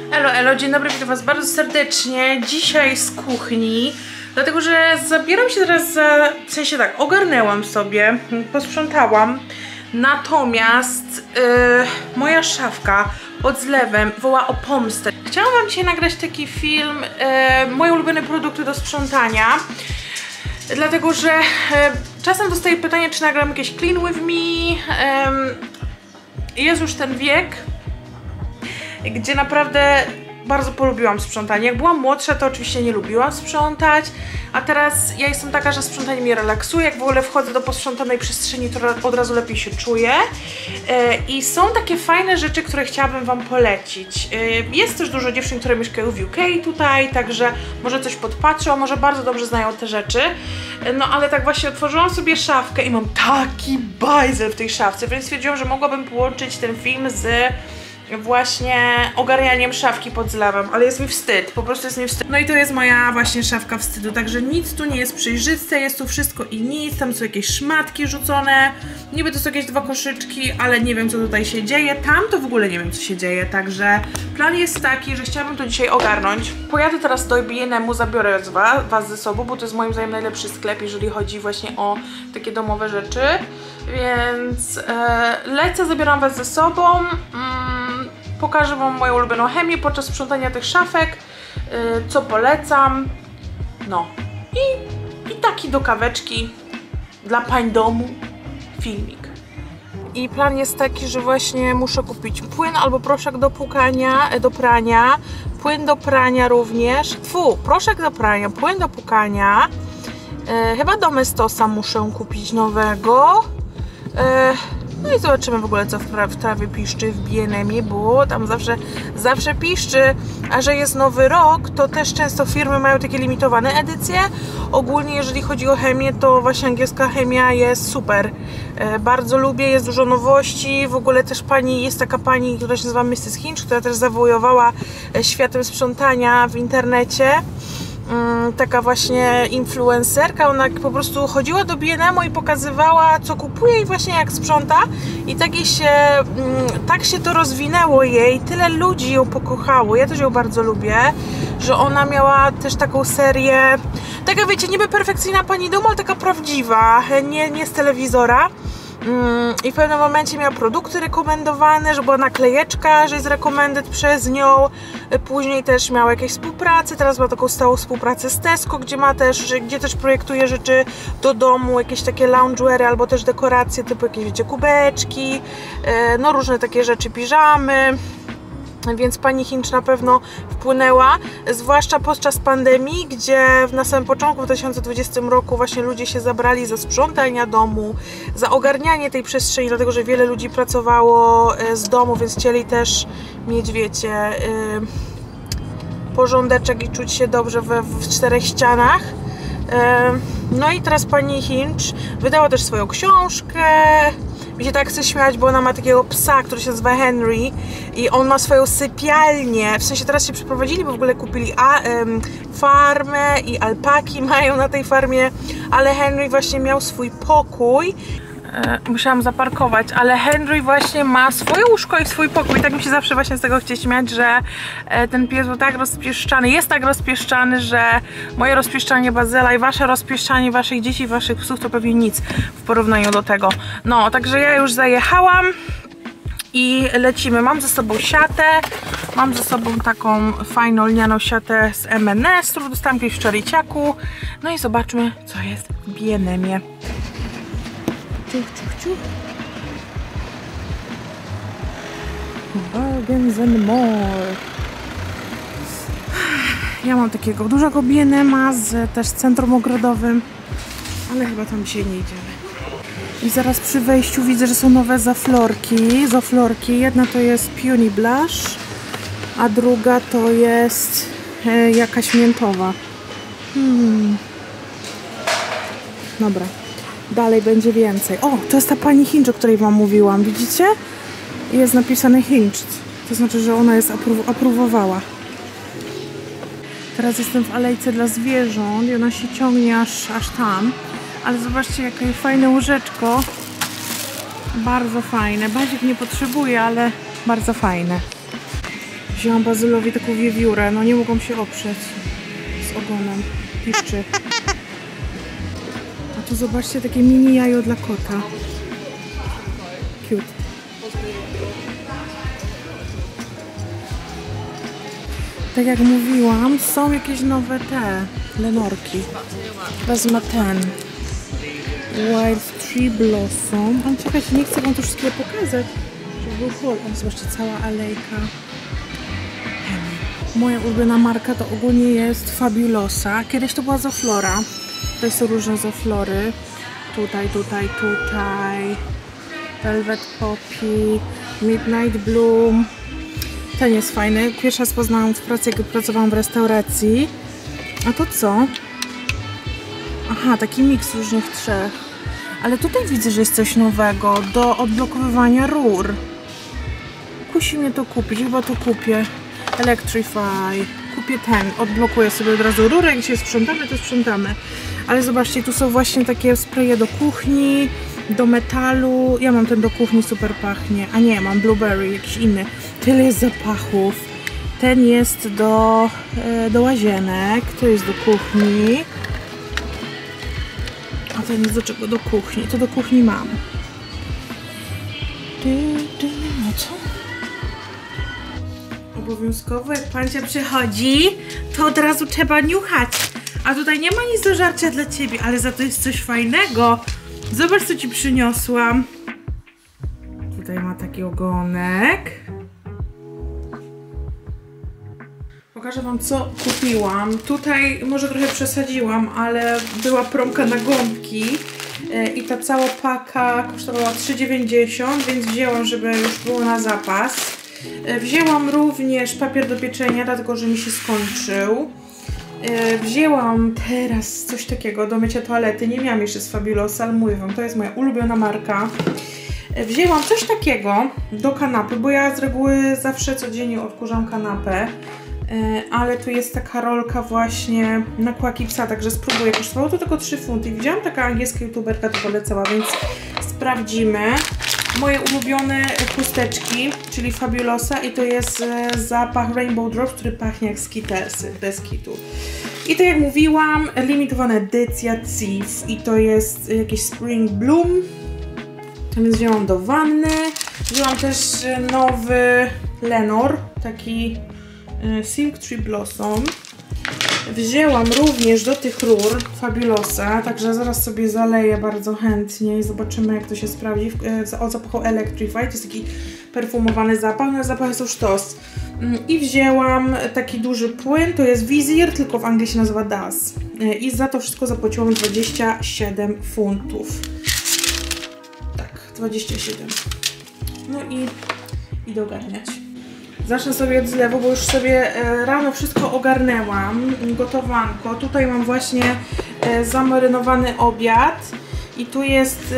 Elo, elo, dzień dobry, witam was bardzo serdecznie. Dzisiaj z kuchni, dlatego że zabieram się teraz za... W sensie tak, ogarnęłam sobie, posprzątałam. Natomiast moja szafka pod zlewem woła o pomstę. Chciałam wam dzisiaj nagrać taki film, moje ulubione produkty do sprzątania. Dlatego, że czasem dostaję pytanie, czy nagram jakieś clean with me. Jest już ten wiek, gdzie naprawdę bardzo polubiłam sprzątanie. Jak byłam młodsza, to oczywiście nie lubiłam sprzątać, a teraz ja jestem taka, że sprzątanie mnie relaksuje. Jak w ogóle wchodzę do posprzątanej przestrzeni, to od razu lepiej się czuję. I są takie fajne rzeczy, które chciałabym wam polecić. Jest też dużo dziewczyn, które mieszkają w UK tutaj, także może coś podpatrzą, może bardzo dobrze znają te rzeczy. No ale tak właśnie otworzyłam sobie szafkę i mam taki bajzel w tej szafce, więc stwierdziłam, że mogłabym połączyć ten film z właśnie ogarnianiem szafki pod zlewem, ale jest mi wstyd, po prostu jest mi wstyd. No i to jest moja właśnie szafka wstydu, także nic tu nie jest przejrzyste, jest tu wszystko i nic, tam są jakieś szmatki rzucone, niby to są jakieś dwa koszyczki, ale nie wiem, co tutaj się dzieje, tam to w ogóle nie wiem, co się dzieje, także plan jest taki, że chciałabym to dzisiaj ogarnąć. Pojadę teraz do B&M-u, zabiorę was ze sobą, bo to jest moim zdaniem najlepszy sklep, jeżeli chodzi właśnie o takie domowe rzeczy, więc lecę, zabieram was ze sobą. Pokażę wam moją ulubioną chemię podczas sprzątania tych szafek, co polecam. No i taki do kaweczki dla pań domu filmik. I plan jest taki, że właśnie muszę kupić płyn albo proszek do płukania, do prania, płyn do prania również, proszek do prania, płyn do płukania, chyba Domestosa muszę kupić nowego. No i zobaczymy w ogóle, co w trawie piszczy w B&M-ie, bo tam zawsze piszczy, a że jest nowy rok, to też często firmy mają takie limitowane edycje. Ogólnie jeżeli chodzi o chemię, to właśnie angielska chemia jest super. Bardzo lubię, jest dużo nowości, w ogóle też jest taka pani, która się nazywa Mrs. Hinch, która też zawojowała światem sprzątania w internecie. Taka właśnie influencerka, ona po prostu chodziła do B&M-u i pokazywała, co kupuje i właśnie jak sprząta, i tak się to rozwinęło jej, tyle ludzi ją pokochało, ja też ją bardzo lubię, że ona miała też taką serię, taka wiecie, niby perfekcyjna pani domu, ale taka prawdziwa, nie z telewizora. I w pewnym momencie miała produkty rekomendowane, że była naklejeczka, że jest recommended przez nią. Później też miała jakieś współpracę, teraz ma taką stałą współpracę z Tesco, gdzie też projektuje rzeczy do domu, jakieś takie loungewery albo też dekoracje typu jakieś, wiecie, kubeczki, no różne takie rzeczy, piżamy. Więc pani Hinch na pewno wpłynęła, zwłaszcza podczas pandemii, gdzie na samym początku w 2020 roku właśnie ludzie się zabrali za sprzątania domu, za ogarnianie tej przestrzeni, dlatego że wiele ludzi pracowało z domu, więc chcieli też mieć, wiecie, porządeczek i czuć się dobrze w czterech ścianach. No i teraz pani Hinch wydała też swoją książkę. Mi się tak chce śmiać, bo ona ma takiego psa, który się nazywa Henry i on ma swoją sypialnię, w sensie teraz się przeprowadzili, bo w ogóle kupili farmę i alpaki mają na tej farmie, ale Henry właśnie miał swój pokój. Musiałam zaparkować, ale Henry właśnie ma swoje łóżko i swój pokój. Tak mi się zawsze właśnie z tego chce śmiać, że ten pies był tak rozpieszczany, jest tak rozpieszczany, że moje rozpieszczanie Bazela i wasze rozpieszczanie waszych dzieci, waszych psów to pewnie nic w porównaniu do tego. No, także ja już zajechałam i lecimy. Mam ze sobą siatę, mam ze sobą taką fajną lnianą siatę z M&S, którą dostałam kiedyś w Czariciaku. No i zobaczmy, co jest w B&M-ie. Ciuch, ciuch, ciuch. Bargains and more. Ja mam takiego dużego B&M-a też z centrum ogrodowym, ale chyba tam dzisiaj nie idziemy. I zaraz przy wejściu widzę, że są nowe zoflorki. Jedna to jest Peony Blush, a druga to jest jakaś miętowa. Dobra. Dalej będzie więcej. O, to jest ta pani Hinch, o której wam mówiłam. Widzicie? Jest napisane Hinch. To znaczy, że ona jest aprobowała. Teraz jestem w alejce dla zwierząt i ona się ciągnie aż tam. Ale zobaczcie, jakie fajne łóżeczko. Bardzo fajne. Bazik nie potrzebuje, ale bardzo fajne. Wzięłam Bazylowi taką wiewiórę, no nie mogłam się oprzeć z ogonem. Piszczy. A tu zobaczcie, takie mini jajo dla kota. Cute. Tak jak mówiłam, są jakieś nowe te lenorki. Wezmę ten. Wild Tree Blossom. Ale czekajcie, nie chcę wam tu wszystkie pokazać. Żeby był hol. Zobaczcie, cała alejka. Moja ulubiona marka to ogólnie jest Fabulosa. Kiedyś to była Zoflora. Tutaj są różne Zoflory. Tutaj. Velvet Poppy, Midnight Bloom. Ten jest fajny. Pierwszy raz poznałam w pracy, jak pracowałam w restauracji. A to co? Aha, taki miks różnych trzech. Ale tutaj widzę, że jest coś nowego do odblokowywania rur. Kusi mnie to kupić, chyba to kupię. Electrify. Kupię ten, odblokuję sobie od razu rurę, jak się sprzątamy, to sprzątamy. Ale zobaczcie, tu są właśnie takie spraye do kuchni, do metalu. Ja mam ten do kuchni, super pachnie. A nie, mam blueberry, jakiś inny. Tyle jest zapachów. Ten jest do łazienek, to jest do kuchni. A ten jest do czego? Do kuchni. To do kuchni mam. No co? Obowiązkowo, jak pancia przychodzi, to od razu trzeba niuchać. A tutaj nie ma nic do żarcia dla ciebie, ale za to jest coś fajnego. Zobacz, co ci przyniosłam. Tutaj ma taki ogonek. Pokażę wam, co kupiłam. Tutaj może trochę przesadziłam, ale była promka na gąbki i ta cała paka kosztowała 3,90, więc wzięłam, żeby już było na zapas. Wzięłam również papier do pieczenia, dlatego że mi się skończył. Wzięłam teraz coś takiego do mycia toalety. Nie miałam jeszcze z Fabulosa, ale mówię wam, to jest moja ulubiona marka. Wzięłam coś takiego do kanapy, bo ja z reguły zawsze codziennie odkurzam kanapę. Ale tu jest taka rolka właśnie na kłaki psa, także spróbuję. Kosztowało to tylko 3 funty. Widziałam, taka angielska youtuberka to polecała, więc sprawdzimy. Moje ulubione chusteczki, czyli Fabulosa, i to jest zapach Rainbow Drops, który pachnie jak Skittlesy, bez kitu. I tak jak mówiłam, limitowana edycja Thief i to jest jakiś Spring Bloom. Więc wzięłam do wanny. Wzięłam też nowy Lenor, taki Silk Tree Blossom. Wzięłam również do tych rur Fabulosa, także zaraz sobie zaleję bardzo chętnie i zobaczymy, jak to się sprawdzi. O zapachu Electrify, to jest taki perfumowany zapach, no zapach jest już sztos. I wzięłam taki duży płyn, to jest Vizier, tylko w Anglii się nazywa Das. I za to wszystko zapłaciłam 27 funtów. Tak, 27. No i idę ogarniać. Zacznę sobie od zlewu, bo już sobie rano wszystko ogarnęłam. Gotowanko. Tutaj mam właśnie zamarynowany obiad. I tu jest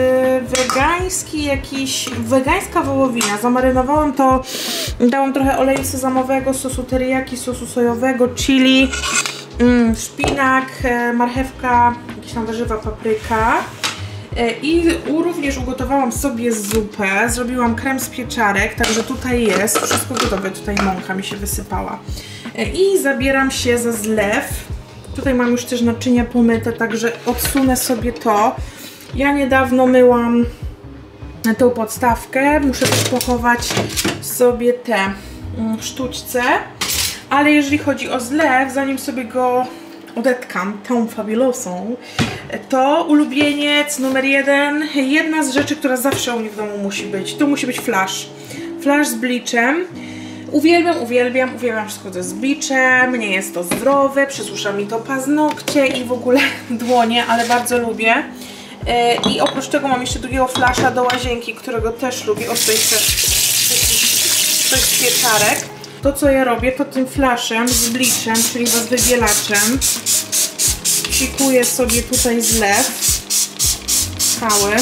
wegańska wołowina. Zamarynowałam to, dałam trochę oleju sezamowego, sosu teriyaki, sosu sojowego, chili, szpinak, marchewka, jakieś tam warzywa, papryka. I również ugotowałam sobie zupę, zrobiłam krem z pieczarek, także tutaj jest wszystko gotowe, tutaj mąka mi się wysypała. I zabieram się za zlew. Tutaj mam już też naczynia pomyte, także odsunę sobie to. Ja niedawno myłam tą podstawkę, muszę też pochować sobie te sztućce, ale jeżeli chodzi o zlew, zanim sobie go odetkam tą Fabulosą, to ulubieniec numer 1, jedna z rzeczy, która zawsze u mnie w domu musi być, to musi być flash. Flash z bleachem. Uwielbiam wszystko, co jest z bleachem, nie jest to zdrowe, przysusza mi to paznokcie i w ogóle dłonie, ale bardzo lubię. I oprócz tego mam jeszcze drugiego flasha do łazienki, którego też lubię. O, tutaj chcę coś z pieczarek. To, co ja robię, to tym flashem z bleachem, czyli z wybielaczem, psikuję sobie tutaj zlew cały.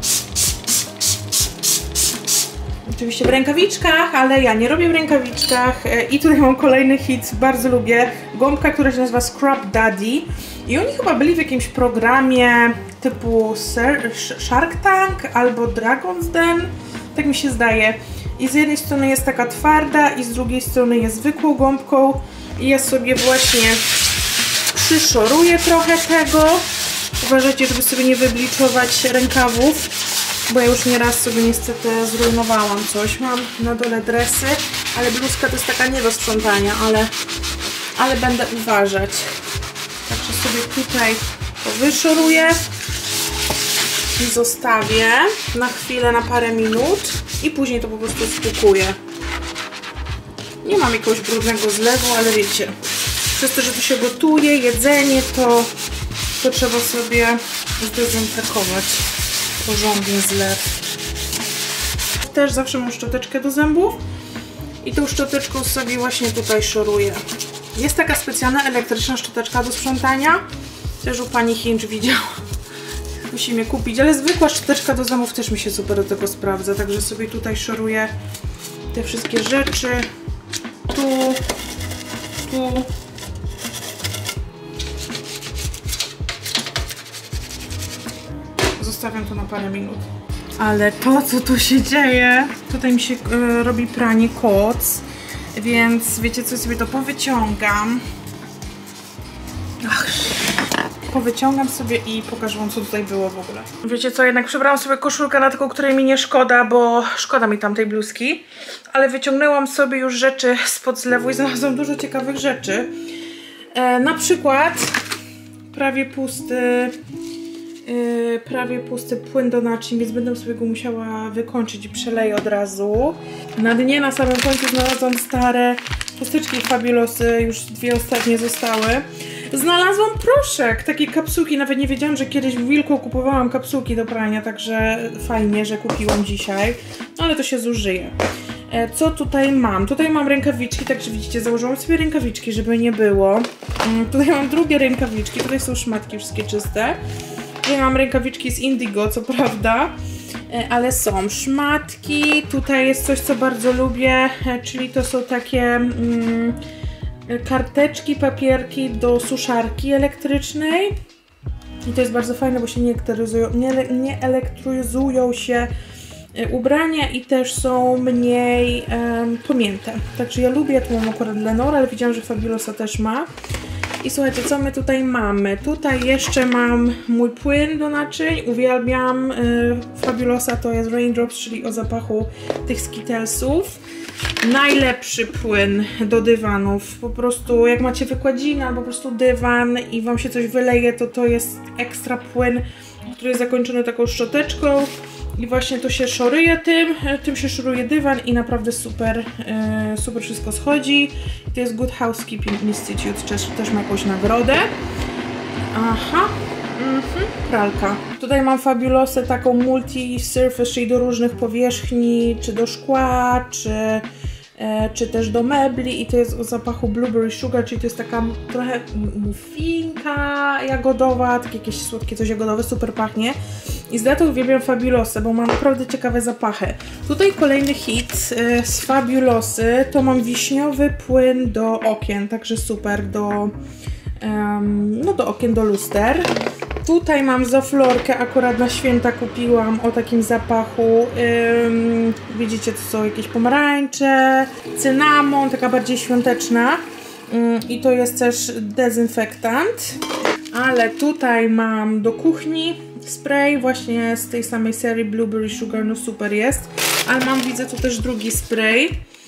Oczywiście w rękawiczkach, ale ja nie robię w rękawiczkach. I tutaj mam kolejny hit, bardzo lubię. Gąbka, która się nazywa Scrub Daddy. I oni chyba byli w jakimś programie typu Shark Tank albo Dragon's Den. Tak mi się zdaje. I z jednej strony jest taka twarda i z drugiej strony jest zwykłą gąbką. I ja sobie właśnie przyszoruję trochę tego. Uważajcie, żeby sobie nie wybliczować rękawów, bo ja już nieraz sobie niestety zrujnowałam coś. Mam na dole dresy, ale bluzka to jest taka nie do sprzątania, ale będę uważać. Także sobie tutaj to wyszoruję i zostawię na chwilę, na parę minut i później to po prostu spłukuję. Nie mam jakiegoś brudnego zlewu, ale wiecie, przez to, że tu się gotuje, jedzenie, to trzeba sobie zdezynfekować porządnie zlew. Też zawsze mam szczoteczkę do zębów i tą szczoteczką sobie właśnie tutaj szoruję. Jest taka specjalna elektryczna szczoteczka do sprzątania. Też u pani Hinge widziałam. Musimy kupić, ale zwykła szczoteczka do zębów też mi się super do tego sprawdza. Także sobie tutaj szoruję te wszystkie rzeczy. Tu. Zostawiam to na parę minut. Ale to, co tu się dzieje, tutaj mi się robi pranie koc, więc wiecie co, sobie to powyciągam. Powyciągam sobie i pokażę wam, co tutaj było w ogóle. Wiecie co, jednak przebrałam sobie koszulkę na taką, której mi nie szkoda, bo szkoda mi tamtej bluzki. Ale wyciągnęłam sobie już rzeczy spod zlewu i znalazłam dużo ciekawych rzeczy. Na przykład prawie pusty płyn do naczyń, więc będę sobie go musiała wykończyć i przeleję od razu. Na dnie, na samym końcu znalazłam stare chusteczki Fabulosy, już dwie ostatnie zostały. Znalazłam proszek, takie kapsułki, nawet nie wiedziałam, że kiedyś w Wilku kupowałam kapsułki do prania, także fajnie, że kupiłam dzisiaj, ale to się zużyje. Co tutaj mam? Tutaj mam rękawiczki, także widzicie, założyłam sobie rękawiczki, żeby nie było. Tutaj mam drugie rękawiczki, tutaj są szmatki wszystkie czyste. Tutaj mam rękawiczki z Indigo, co prawda, ale są szmatki. Tutaj jest coś, co bardzo lubię, czyli to są takie karteczki, papierki do suszarki elektrycznej. I to jest bardzo fajne, bo się nie elektryzują się ubrania i też są mniej pomięte. Także ja lubię, tu mam akurat Lenora, ale widziałam, że Fabulosa też ma. I słuchajcie, co my tutaj mamy? Tutaj jeszcze mam mój płyn do naczyń. Uwielbiam Fabulosa, to jest Raindrops, czyli o zapachu tych Skittlesów. Najlepszy płyn do dywanów. Po prostu jak macie wykładzinę albo po prostu dywan i wam się coś wyleje, to jest ekstra płyn, który jest zakończony taką szczoteczką. I właśnie to się szoruje tym się szoruje dywan i naprawdę super, super wszystko schodzi. To jest Good Housekeeping Institute, też ma jakąś nagrodę. Aha, pralka. Tutaj mam Fabulosę taką multi-surface, czyli do różnych powierzchni, czy do szkła, czy też do mebli i to jest o zapachu Blueberry Sugar, czyli to jest taka trochę muffinka jagodowa, takie jakieś słodkie coś jagodowe, super pachnie. I z dlatego uwielbiam Fabulosę, bo ma naprawdę ciekawe zapachy. Tutaj kolejny hit z Fabulosy, to mam wiśniowy płyn do okien, także super, do okien, do luster. Tutaj mam Zoflorkę, akurat na święta kupiłam o takim zapachu, widzicie, to są jakieś pomarańcze, cynamon, taka bardziej świąteczna i to jest też dezynfektant. Ale tutaj mam do kuchni spray właśnie z tej samej serii Blueberry Sugar, no super jest. Ale mam, widzę tu też drugi spray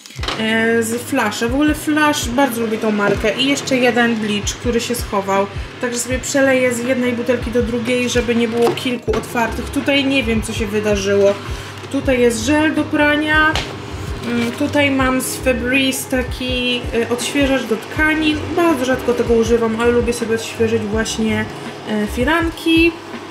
z Flasha. W ogóle Flash, bardzo lubię tą markę. I jeszcze jeden bleach, który się schował. Także sobie przeleję z jednej butelki do drugiej, żeby nie było kilku otwartych. Tutaj nie wiem, co się wydarzyło. Tutaj jest żel do prania. Tutaj mam z Febreze taki odświeżacz do tkanin. Bardzo rzadko tego używam, ale lubię sobie odświeżyć właśnie firanki.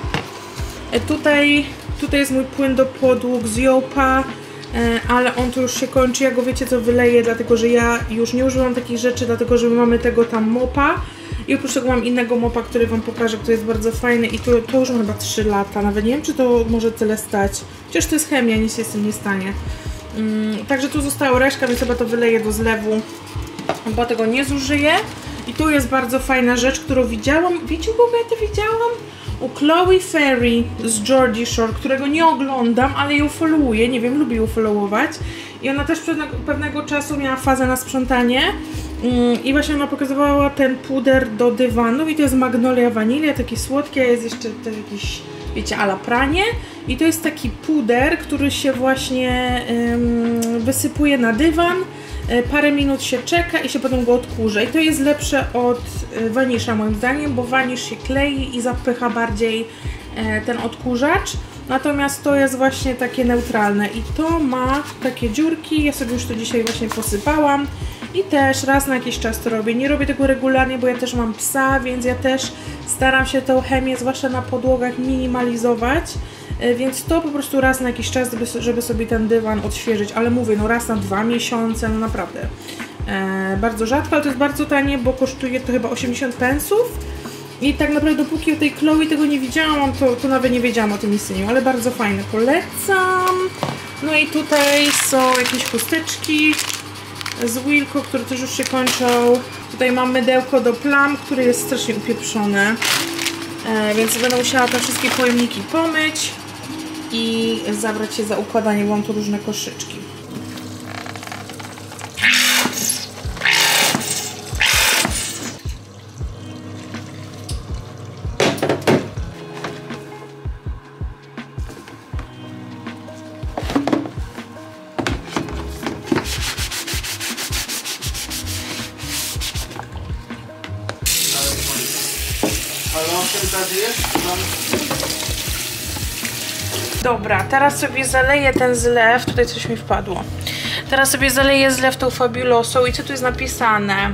Tutaj jest mój płyn do podłóg z Jopa, ale on tu już się kończy. Ja go, wiecie co, wyleję, dlatego że ja już nie używam takich rzeczy, dlatego że my mamy tego tam mopa. I oprócz tego mam innego mopa, który wam pokażę, który jest bardzo fajny i to już mam chyba 3 lata. Nawet nie wiem, czy to może tyle stać. Chociaż to jest chemia, nic się z tym nie stanie. Także tu została reszka, więc chyba to wyleję do zlewu, bo tego nie zużyję. I tu jest bardzo fajna rzecz, którą widziałam. Wiecie, kogo ja to widziałam? U Chloe Ferry z Geordie Shore, którego nie oglądam, ale ją followuję. Nie wiem, lubię ją followować. i ona też pewnego czasu miała fazę na sprzątanie i właśnie ona pokazywała ten puder do dywanów i to jest magnolia wanilia, taki słodki, a jest jeszcze też jakiś, wiecie, a la pranie i to jest taki puder, który się właśnie wysypuje na dywan, parę minut się czeka i się potem go odkurza i to jest lepsze od wanisza moim zdaniem, bo wanisz się klei i zapycha bardziej ten odkurzacz, natomiast to jest właśnie takie neutralne i to ma takie dziurki, ja sobie już to dzisiaj właśnie posypałam i też raz na jakiś czas to robię, nie robię tego regularnie, bo ja też mam psa, więc ja też staram się tą chemię, zwłaszcza na podłogach, minimalizować, więc to po prostu raz na jakiś czas, żeby sobie ten dywan odświeżyć, ale mówię, no raz na 2 miesiące, no naprawdę bardzo rzadko, ale to jest bardzo tanie, bo kosztuje to chyba 80 pensów i tak naprawdę dopóki o tej Chloe tego nie widziałam, to nawet nie wiedziałam o tym istnieniu, ale bardzo fajne, polecam. No i tutaj są jakieś chusteczki z Wilko, które też już się kończą. Tutaj mam mydełko do plam, które jest strasznie upieprzone, więc będę musiała te wszystkie pojemniki pomyć i zabrać się za układanie, bo mam tu różne koszyczki. Dobra, teraz sobie zaleję ten zlew, tutaj coś mi wpadło. Teraz sobie zaleję zlew tą Fabulosą i co tu jest napisane?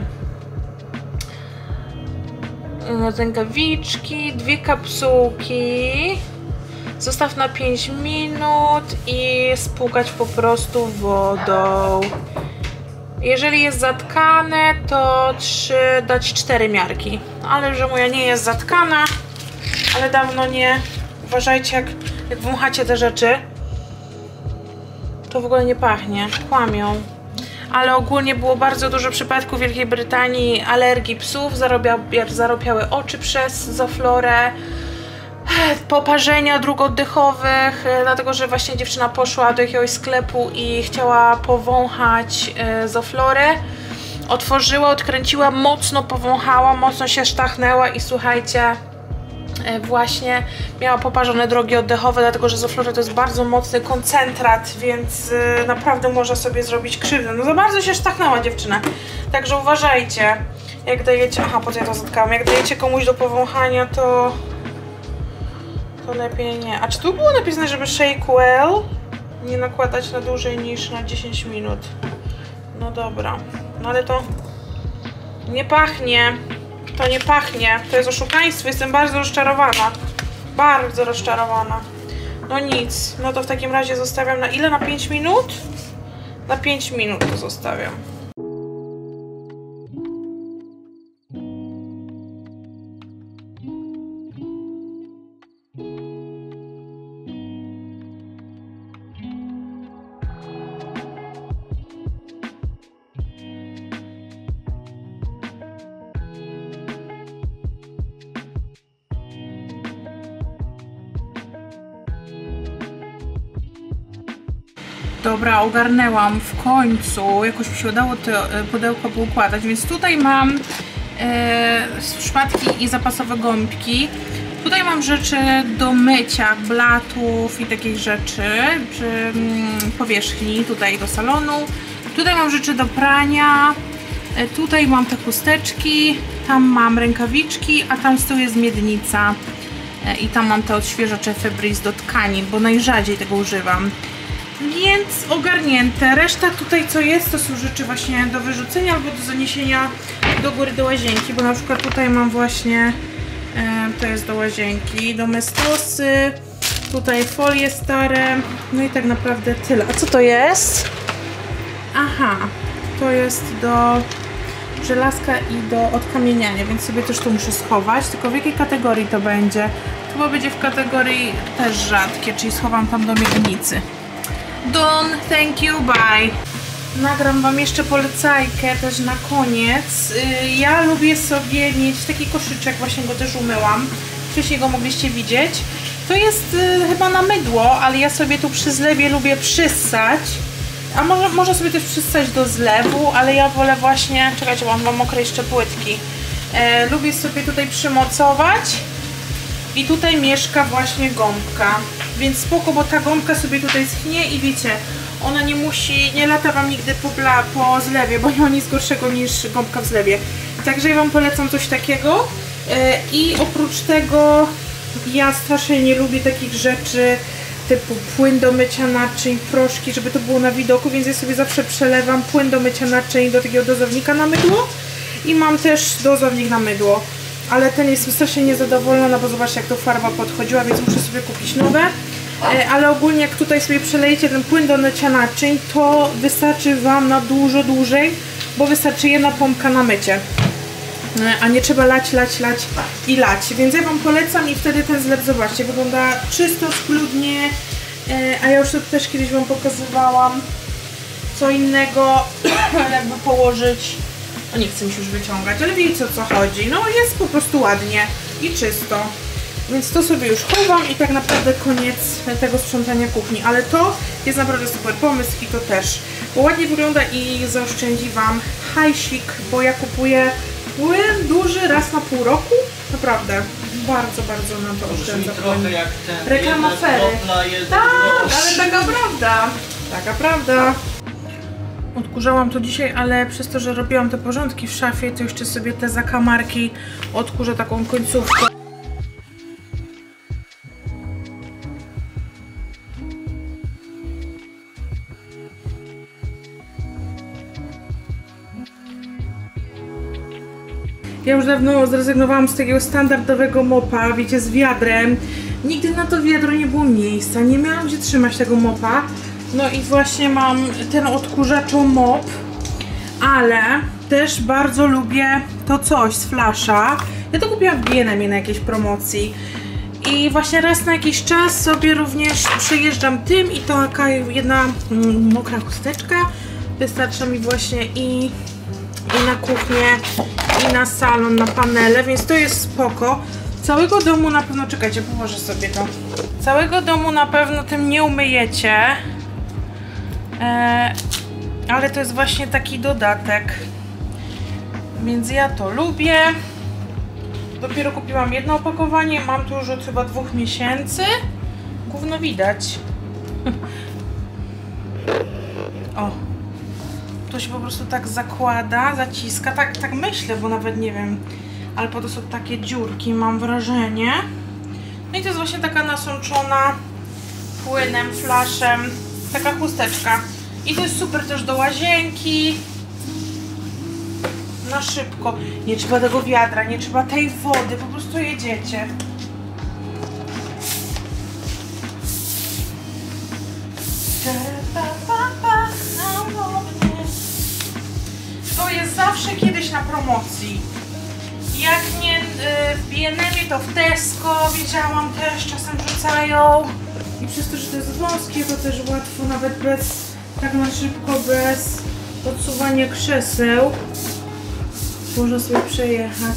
Rękawiczki, 2 kapsułki, zostaw na 5 minut i spłukać po prostu wodą. Jeżeli jest zatkane, to dać 4 miarki. Ale że moja nie jest zatkana, ale dawno nie. Uważajcie, jak wąchacie te rzeczy, to w ogóle nie pachnie, kłamią. Ale ogólnie było bardzo dużo przypadków w Wielkiej Brytanii alergii psów, zarobiały oczy przez Zoflorę, poparzenia dróg oddechowych, dlatego że właśnie dziewczyna poszła do jakiegoś sklepu i chciała powąchać Zoflorę. Otworzyła, odkręciła, mocno powąchała, mocno się sztachnęła i słuchajcie, właśnie miała poparzone drogi oddechowe, dlatego że Zoflora to jest bardzo mocny koncentrat, więc naprawdę może sobie zrobić krzywdę. No za bardzo się sztachnęła dziewczyna, także uważajcie, jak dajecie, aha, po co ja to zatkałam, jak dajecie komuś do powąchania, to lepiej nie. A czy tu było napisane, żeby shake well? Nie nakładać na dłużej niż na 10 minut. No dobra, no ale to nie pachnie. To nie pachnie, to jest oszukaństwo, jestem bardzo rozczarowana. Bardzo rozczarowana. No nic, no to w takim razie zostawiam na ile? Na 5 minut? Na 5 minut to zostawiam. Dobra, ogarnęłam w końcu, jakoś mi się udało to pudełko poukładać, więc tutaj mam szmatki i zapasowe gąbki. Tutaj mam rzeczy do mycia, blatów i takich rzeczy przy powierzchni, tutaj do salonu. Tutaj mam rzeczy do prania, tutaj mam te chusteczki, tam mam rękawiczki, a tam z tyłu jest miednica. I tam mam te odświeżacze Febreze do tkanin, bo najrzadziej tego używam. Więc ogarnięte. Reszta tutaj co jest, to są rzeczy właśnie do wyrzucenia albo do zaniesienia do góry do łazienki, bo na przykład tutaj mam właśnie, to jest do łazienki, domestosy, tutaj folie stare, no i tak naprawdę tyle. A co to jest? Aha, to jest do żelazka i do odkamieniania, więc sobie też to muszę schować, tylko w jakiej kategorii to będzie? Chyba będzie w kategorii też rzadkie, czyli schowam tam do miednicy. Done, thank you, bye. Nagram wam jeszcze polecajkę też na koniec. Ja lubię sobie mieć taki koszyczek, właśnie go też umyłam. Wcześniej go mogliście widzieć. To jest chyba na mydło, ale ja sobie tu przy zlewie lubię przyssać A może sobie też przystać do zlewu, ale ja wolę właśnie, czekajcie, mam wam mokre jeszcze płytki. Lubię sobie tutaj przymocować i tutaj mieszka właśnie gąbka. Więc spoko, bo ta gąbka sobie tutaj schnie i wiecie, ona nie lata wam nigdy po zlewie, bo nie ma nic gorszego niż gąbka w zlewie. Także ja wam polecam coś takiego. I oprócz tego ja strasznie nie lubię takich rzeczy typu płyn do mycia naczyń, proszki, żeby to było na widoku, więc ja sobie zawsze przelewam płyn do mycia naczyń do takiego dozownika na mydło i mam też dozownik na mydło, ale ten jestem strasznie niezadowolona, bo zobaczcie jak to farba podchodziła, więc muszę sobie kupić nowe. Ale ogólnie jak tutaj sobie przelejecie ten płyn do mycia naczyń, to wystarczy wam na dużo dłużej, bo wystarczy jedna pompka na mycie, a nie trzeba lać i lać, więc ja wam polecam i wtedy ten zlew, zobaczcie, wygląda czysto, schludnie, a ja już to też kiedyś wam pokazywałam, co innego jakby położyć, no nie chcę mi się już wyciągać, ale wiecie o co chodzi, no jest po prostu ładnie i czysto, więc to sobie już chowam i tak naprawdę koniec tego sprzątania kuchni, ale to jest naprawdę super pomysł i to też, bo ładnie wygląda i zaoszczędzi wam hajsik, bo ja kupuję płyn duży raz na pół roku, naprawdę, bardzo nam to oszczędza. Trochę jak ten reklama Fery. Tak, ale taka prawda. Odkurzałam to dzisiaj, ale przez to, że robiłam te porządki w szafie, to jeszcze sobie te zakamarki odkurzę taką końcówkę. Ja już dawno zrezygnowałam z takiego standardowego mopa, wiecie, z wiadrem. Nigdy na to wiadro nie było miejsca, nie miałam gdzie trzymać tego mopa. No i właśnie mam ten odkurzaczo mop, ale też bardzo lubię to coś z Flasha. Ja to kupiłam w B&M na jakiejś promocji. I właśnie raz na jakiś czas sobie również przejeżdżam tym i to taka jedna mokra chusteczka wystarcza mi właśnie i na kuchnię, i na salon, na panele, więc to jest spoko. Całego domu na pewno, czekajcie, położę sobie to. Całego domu na pewno tym nie umyjecie, ale to jest właśnie taki dodatek, więc ja to lubię. Dopiero kupiłam jedno opakowanie, mam tu już od chyba 2 miesięcy. Gówno widać. O. To się po prostu tak zakłada, zaciska, tak myślę, bo nawet nie wiem, ale po to są takie dziurki, mam wrażenie. No i to jest właśnie taka nasączona płynem, Flashem, taka chusteczka. I to jest super też do łazienki, na szybko. Nie trzeba tego wiadra, nie trzeba tej wody, po prostu jedziecie. To jest zawsze kiedyś na promocji. Jak nie w B&M, to w Tesco widziałam też, czasem rzucają. I przez to, że to jest wąskie, to też łatwo, nawet bez, tak na szybko, bez odsuwania krzeseł, można sobie przejechać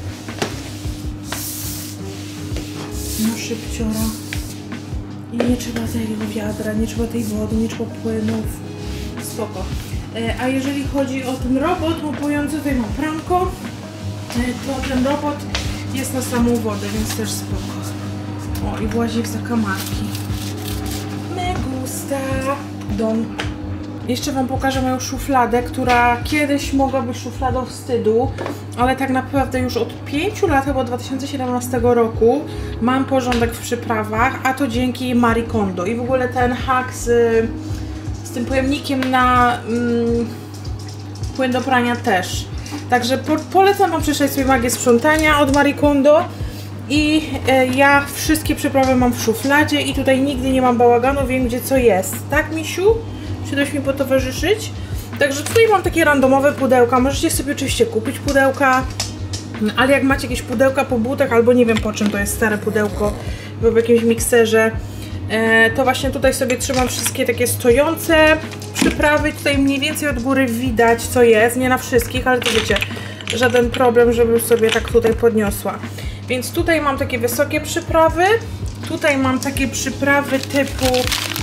na szybciora. I nie trzeba tego wiadra, nie trzeba tej wody, nie trzeba płynów. Spoko. A jeżeli chodzi o ten robot mopujący, tutaj mam pranko, to ten robot jest na samą wodę, więc też spoko. O, i włazi w zakamarki. Me gusta. Dom. Jeszcze wam pokażę moją szufladę, która kiedyś mogła być szufladą wstydu, ale tak naprawdę już od 5 lat, chyba od 2017 roku, mam porządek w przyprawach, a to dzięki Marie Kondo. I w ogóle ten hack z tym pojemnikiem na płyn do prania też. Także polecam wam przeczytać sobie magię sprzątania od Marie Kondo. I ja wszystkie przyprawy mam w szufladzie i tutaj nigdy nie mam bałaganu, wiem gdzie co jest. Tak, misiu? Przydaś mi potowarzyszyć? Także tutaj mam takie randomowe pudełka. Możecie sobie oczywiście kupić pudełka, ale jak macie jakieś pudełka po butach albo nie wiem po czym to jest stare pudełko w jakimś mikserze, to właśnie tutaj sobie trzymam wszystkie takie stojące przyprawy. Tutaj mniej więcej od góry widać co jest, nie na wszystkich, ale to wiecie, żaden problem, żebym sobie tak tutaj podniosła. Więc tutaj mam takie wysokie przyprawy, tutaj mam takie przyprawy typu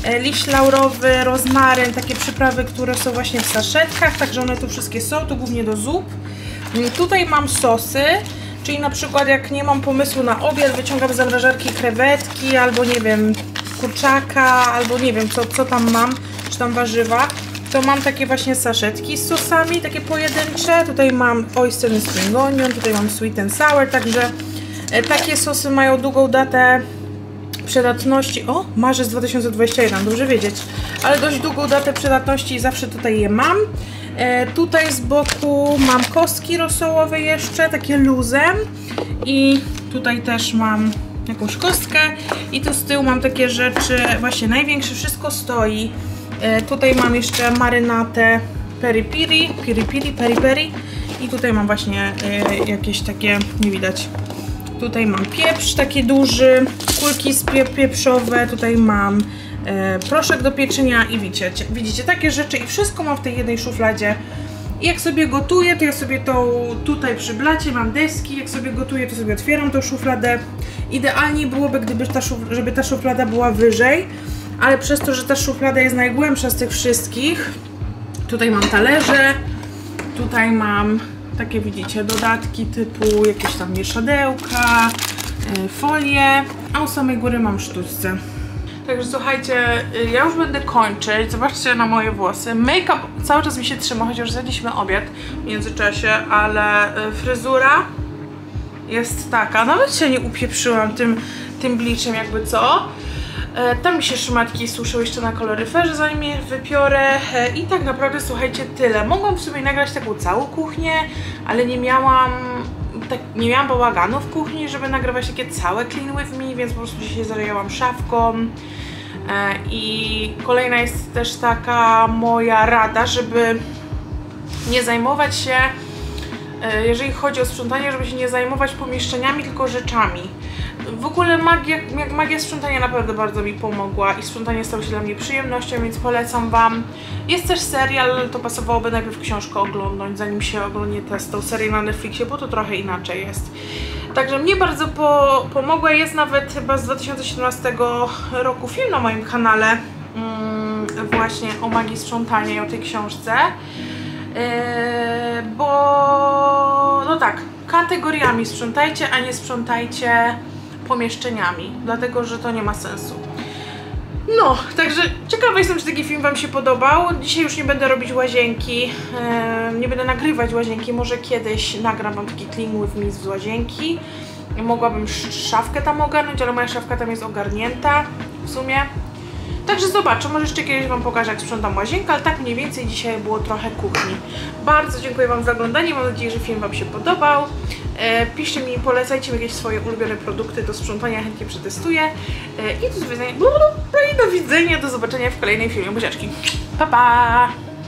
liść laurowy, rozmaryn, takie przyprawy, które są właśnie w saszetkach, także one tu wszystkie są, to głównie do zup. Tutaj mam sosy, czyli na przykład jak nie mam pomysłu na obiad, wyciągam z zamrażarki krewetki, albo nie wiem, kurczaka, albo nie wiem co tam mam, czy tam warzywa. To mam takie właśnie saszetki z sosami, takie pojedyncze. Tutaj mam oyster and spring onion, tutaj mam sweet and sour, także takie sosy mają długą datę przydatności. O, marzec 2021, dobrze wiedzieć. Ale dość długą datę przydatności i zawsze tutaj je mam. Tutaj z boku mam kostki rosołowe jeszcze, takie luzem. I tutaj też mam jakąś kostkę. I tu z tyłu mam takie rzeczy, właśnie największe, wszystko stoi. Tutaj mam jeszcze marynatę peri peri i tutaj mam właśnie jakieś takie, nie widać. Tutaj mam pieprz taki duży, kulki pieprzowe, tutaj mam proszek do pieczenia i widzicie takie rzeczy i wszystko mam w tej jednej szufladzie. I jak sobie gotuję, to ja sobie to tutaj przy blacie mam deski, jak sobie gotuję, to sobie otwieram tą szufladę. Idealnie byłoby, żeby ta szuflada była wyżej, ale przez to, że ta szuflada jest najgłębsza z tych wszystkich, tutaj mam talerze, tutaj mam takie, widzicie, dodatki typu jakieś tam mieszadełka, folie, a u samej góry mam sztućce. Także słuchajcie, ja już będę kończyć. Zobaczcie na moje włosy. Make-up cały czas mi się trzyma, chociaż zjedliśmy obiad w międzyczasie, ale fryzura jest taka. Nawet się nie upieprzyłam tym bleachem, jakby co. Tam mi się szmatki suszą jeszcze na koloryferze, zanim je wypiorę. I tak naprawdę, słuchajcie, tyle. Mogłam w sobie nagrać taką całą kuchnię, ale nie miałam bałaganu w kuchni, żeby nagrywać takie całe clean with me, więc po prostu dzisiaj zajęłam szafką. I kolejna jest też taka moja rada, żeby nie zajmować się, jeżeli chodzi o sprzątanie, żeby się nie zajmować pomieszczeniami, tylko rzeczami. W ogóle magia sprzątania naprawdę bardzo mi pomogła i sprzątanie stało się dla mnie przyjemnością, więc polecam Wam. Jest też serial, to pasowałoby najpierw książkę oglądać, zanim się oglądnie tą serię na Netflixie, bo to trochę inaczej jest. Także mnie bardzo pomogła, jest nawet chyba z 2017 roku film na moim kanale właśnie o magii sprzątania i o tej książce. Bo no tak, kategoriami sprzątajcie, a nie sprzątajcie pomieszczeniami, dlatego że to nie ma sensu. No, także ciekawa jestem, czy taki film Wam się podobał. Dzisiaj już nie będę robić łazienki, nie będę nagrywać łazienki, może kiedyś nagram Wam taki clean with me z łazienki. Mogłabym szafkę tam ogarnąć, ale moja szafka tam jest ogarnięta w sumie. Także zobaczę, może jeszcze kiedyś Wam pokażę, jak sprzątam łazienkę, ale tak mniej więcej dzisiaj było trochę kuchni. Bardzo dziękuję Wam za oglądanie, mam nadzieję, że film Wam się podobał. Piszcie mi, polecajcie mi jakieś swoje ulubione produkty do sprzątania, chętnie przetestuję. I do widzenia, do zobaczenia w kolejnym filmie. Buziaczki. Pa, pa!